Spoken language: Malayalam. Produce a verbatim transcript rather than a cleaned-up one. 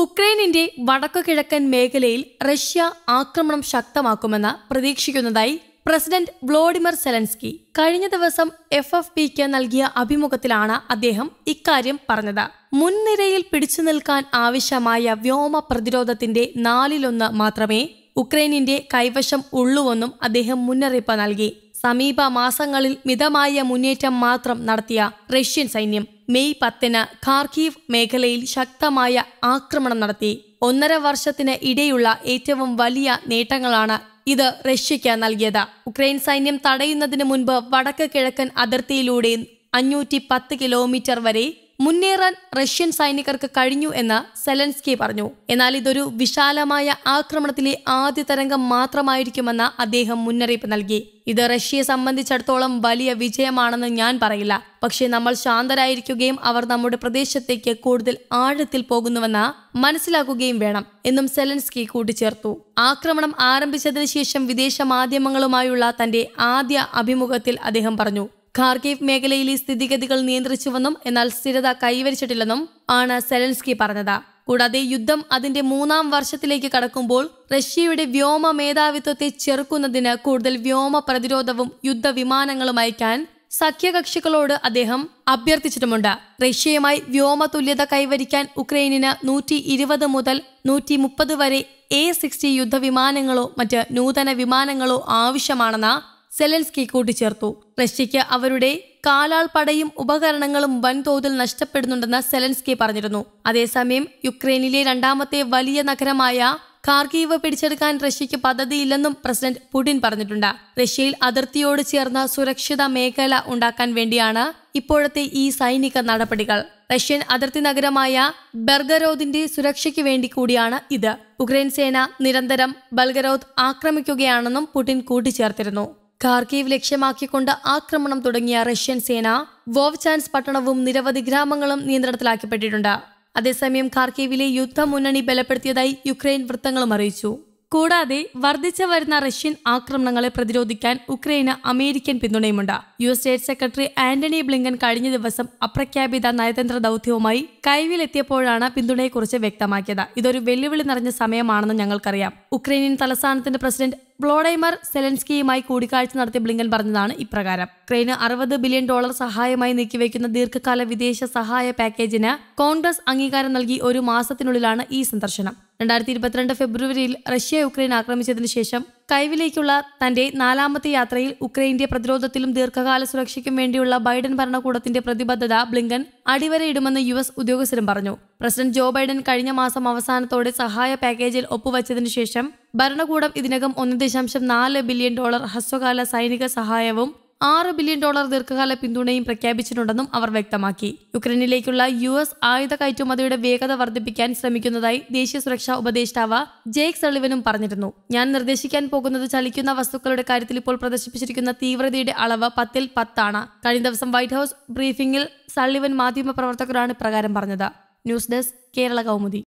ഉക്രൈനിന്റെ വടക്കുകിഴക്കൻ മേഖലയിൽ റഷ്യ ആക്രമണം ശക്തമാക്കുമെന്ന് പ്രതീക്ഷിക്കുന്നതായി പ്രസിഡന്റ് വ്ളോഡിമിർ സെലൻസ്കി കഴിഞ്ഞ ദിവസം എഫ് എഫ് പിക്ക് നൽകിയ അഭിമുഖത്തിലാണ് അദ്ദേഹം ഇക്കാര്യം പറഞ്ഞത്. മുൻനിരയിൽ പിടിച്ചു നിൽക്കാൻ ആവശ്യമായ വ്യോമ പ്രതിരോധത്തിന്റെ നാലിലൊന്ന് മാത്രമേ ഉക്രൈനിന്റെ കൈവശം ഉള്ളൂവെന്നും അദ്ദേഹം മുന്നറിയിപ്പ് നൽകി. സമീപ മാസങ്ങളിൽ മിതമായ മുന്നേറ്റം മാത്രം നടത്തിയ റഷ്യൻ സൈന്യം മെയ് പത്തിന് ഖാർക്കീവ് മേഖലയിൽ ശക്തമായ ആക്രമണം നടത്തി. ഒന്നര വർഷത്തിന് ഇടയുള്ള ഏറ്റവും വലിയ നേട്ടങ്ങളാണ് ഇത് റഷ്യയ്ക്ക് നൽകിയത്. ഉക്രൈൻ സൈന്യം തടയുന്നതിന് മുൻപ് വടക്ക് കിഴക്കൻ അതിർത്തിയിലൂടെ അഞ്ഞൂറ്റി പത്ത് കിലോമീറ്റർ വരെ മുന്നേറാൻ റഷ്യൻ സൈനികർക്ക് കഴിഞ്ഞു എന്ന് സെലൻസ്കി പറഞ്ഞു. എന്നാൽ ഇതൊരു വിശാലമായ ആക്രമണത്തിലെ ആദ്യ തരംഗം മാത്രമായിരിക്കുമെന്ന് അദ്ദേഹം മുന്നറിയിപ്പ് നൽകി. ഇത് റഷ്യയെ സംബന്ധിച്ചിടത്തോളം വലിയ വിജയമാണെന്ന് ഞാൻ പറയില്ല, പക്ഷേ നമ്മൾ ശാന്തരായിരിക്കുകയും അവർ നമ്മുടെ പ്രദേശത്തേക്ക് കൂടുതൽ ആഴത്തിൽ പോകുന്നുവെന്ന് മനസ്സിലാക്കുകയും വേണം എന്നും സെലൻസ്കി കൂട്ടിച്ചേർത്തു. ആക്രമണം ആരംഭിച്ചതിന് ശേഷം വിദേശ മാധ്യമങ്ങളുമായുള്ള തന്റെ ആദ്യ അഭിമുഖത്തിൽ അദ്ദേഹം പറഞ്ഞു, ഖാർക്കീവ് മേഖലയിലെ സ്ഥിതിഗതികൾ നിയന്ത്രിച്ചുവെന്നും എന്നാൽ സ്ഥിരത കൈവരിച്ചിട്ടില്ലെന്നും ആണ് സെലൻസ്കി പറഞ്ഞത്. കൂടാതെ യുദ്ധം അതിന്റെ മൂന്നാം വർഷത്തിലേക്ക് കടക്കുമ്പോൾ റഷ്യയുടെ വ്യോമ മേധാവിത്വത്തെ ചെറുക്കുന്നതിന് കൂടുതൽ വ്യോമ പ്രതിരോധവും യുദ്ധവിമാനങ്ങളും അയക്കാൻ സഖ്യകക്ഷികളോട് അദ്ദേഹം അഭ്യർത്ഥിച്ചിട്ടുമുണ്ട്. റഷ്യയുമായി വ്യോമ തുല്യത കൈവരിക്കാൻ ഉക്രൈനിന് നൂറ്റി ഇരുപത് മുതൽ നൂറ്റി മുപ്പത് വരെ എ സിക്സ്റ്റി യുദ്ധവിമാനങ്ങളോ മറ്റ് നൂതന വിമാനങ്ങളോ ആവശ്യമാണെന്ന് സെലൻസ്കി കൂട്ടിച്ചേർത്തു. റഷ്യയ്ക്ക് അവരുടെ കാലാൾ പടയും ഉപകരണങ്ങളും വൻതോതിൽ നഷ്ടപ്പെടുന്നുണ്ടെന്ന് സെലൻസ്കി പറഞ്ഞിരുന്നു. അതേസമയം യുക്രൈനിലെ രണ്ടാമത്തെ വലിയ നഗരമായ ഖാർക്കീവ് പിടിച്ചെടുക്കാൻ റഷ്യയ്ക്ക് പദ്ധതിയില്ലെന്നും പ്രസിഡന്റ് പുടിൻ പറഞ്ഞിട്ടുണ്ട്. റഷ്യയിൽ അതിർത്തിയോട് ചേർന്ന് സുരക്ഷിത മേഖല ഉണ്ടാക്കാൻ വേണ്ടിയാണ് ഇപ്പോഴത്തെ ഈ സൈനിക നടപടികൾ. റഷ്യൻ അതിർത്തി നഗരമായ ബെൽഗറോദിന്റെ സുരക്ഷയ്ക്ക് വേണ്ടി കൂടിയാണ് ഇത്. ഉക്രൈൻ സേന നിരന്തരം ബെൽഗറോദ് ആക്രമിക്കുകയാണെന്നും പുടിൻ കൂട്ടിച്ചേർത്തിരുന്നു. ഖാർക്കീവ് ലക്ഷ്യമാക്കിക്കൊണ്ട് ആക്രമണം തുടങ്ങിയ റഷ്യൻ സേന വോവ്ചാൻസ് പട്ടണവും നിരവധി ഗ്രാമങ്ങളും നിയന്ത്രണത്തിലാക്കപ്പെട്ടിട്ടുണ്ട്. അതേസമയം ഖാർക്കീവിലെ യുദ്ധമുന്നണി ബലപ്പെടുത്തിയതായി യുക്രൈൻ വൃത്തങ്ങളും അറിയിച്ചു. കൂടാതെ വർദ്ധിച്ചു വരുന്ന റഷ്യൻ ആക്രമണങ്ങളെ പ്രതിരോധിക്കാൻ ഉക്രൈന് അമേരിക്കൻ പിന്തുണയുമുണ്ട്. U S state secretary Antony Blinken കഴിഞ്ഞ ദിവസം അപ്രഖ്യാപിത നയതന്ത്ര ദൗത്യവുമായി കൈവിലെത്തിയപ്പോഴാണ് പിന്തുണയെക്കുറിച്ച് വ്യക്തമാക്കിയത്. ഇതൊരു വെല്ലുവിളി നിറഞ്ഞ സമയമാണെന്ന് ഞങ്ങൾക്കറിയാം. ഉക്രൈനിയൻ തലസ്ഥാനത്തിന്റെ പ്രസിഡന്റ് വ്ളോഡിമിർ സെലൻസ്കിയുമായി കൂടിക്കാഴ്ച നടത്തിയ ബ്ലിങ്കൻ പറഞ്ഞതാണ് ഇപ്രകാരം. ഉക്രൈന് അറുപത് ബില്യൺ ഡോളർ സഹായമായി നീക്കിവെക്കുന്ന ദീർഘകാല വിദേശ സഹായ പാക്കേജിന് കോൺഗ്രസ് അംഗീകാരം നൽകി ഒരു മാസത്തിനുള്ളിലാണ് ഈ സന്ദർശനം. രണ്ടായിരത്തി ഇരുപത്തിരണ്ട് ഫെബ്രുവരിയിൽ റഷ്യ ഉക്രൈൻ ആക്രമിച്ചതിനു ശേഷം കൈവിലേക്കുള്ള തന്റെ നാലാമത്തെ യാത്രയിൽ ഉക്രൈന്റെ പ്രതിരോധത്തിലും ദീർഘകാല സുരക്ഷയ്ക്കും വേണ്ടിയുള്ള ബൈഡൻ ഭരണകൂടത്തിന്റെ പ്രതിബദ്ധത ബ്ലിങ്കൻ അടിവരയിടുമെന്ന് യു എസ് ഉദ്യോഗസ്ഥരും പറഞ്ഞു. പ്രസിഡന്റ് ജോ ബൈഡൻ കഴിഞ്ഞ മാസം അവസാനത്തോടെ സഹായ പാക്കേജിൽ ഒപ്പുവച്ചതിനു ശേഷം ഭരണകൂടം ഇതിനകം ഒന്ന് ദശാംശം നാല് ബില്യൺ ഡോളർ ഹ്രസ്വകാല സൈനിക സഹായവും ആറ് ബില്യൺ ഡോളർ ദീർഘകാല പിന്തുണയും പ്രഖ്യാപിച്ചിട്ടുണ്ടെന്നും അവർ വ്യക്തമാക്കി. യുക്രൈനിലേക്കുള്ള യു എസ് ആയുധ കയറ്റുമതിയുടെ വേഗത വർദ്ധിപ്പിക്കാൻ ശ്രമിക്കുന്നതായി ദേശീയ സുരക്ഷാ ഉപദേഷ്ടാവ് ജേക്ക് സള്ളിവനും പറഞ്ഞിരുന്നു. ഞാൻ നിർദ്ദേശിക്കാൻ പോകുന്നത് ചലിക്കുന്ന വസ്തുക്കളുടെ കാര്യത്തിൽ ഇപ്പോൾ പ്രദർശിപ്പിച്ചിരിക്കുന്ന തീവ്രതയുടെ അളവ് പത്തിൽ പത്താണ്. കഴിഞ്ഞ ദിവസം വൈറ്റ് ഹൌസ് ബ്രീഫിംഗിൽ സള്ളിവൻ മാധ്യമപ്രവർത്തകരാണ് ഇപ്രകാരം പറഞ്ഞത്. News desk Kerala Kaumudi.